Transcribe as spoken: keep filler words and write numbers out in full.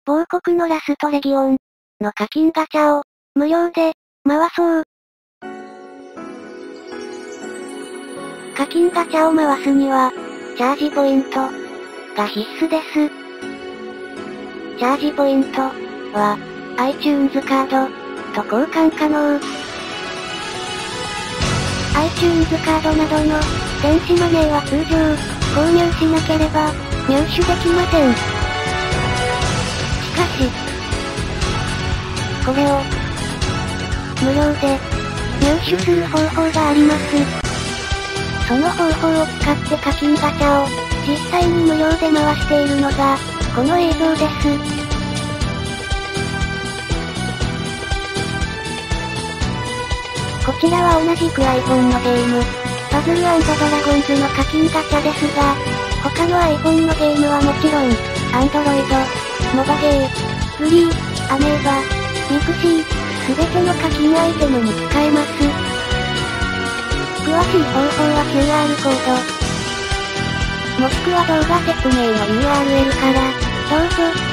某国のラストレギオンの課金ガチャを無料で回そう。課金ガチャを回すには、チャージポイントが必須です。チャージポイントは、iTunes カードと交換可能。iTunes カードなどの電子マネーは通常、購入しなければ入手できません。しかし、これを無料で入手する方法があります。その方法を使って課金ガチャを実際に無料で回しているのがこの映像です。こちらは同じく iPhone のゲーム、パズル&ドラゴンズの課金ガチャですが、他の iPhone のゲームはもちろん、Android、モバゲー、フリー、アメーバ、ミクシー、すべての課金アイテムに使えます。詳しい方法は キューアール コード、もしくは動画説明の ユーアールエル から、どうぞ。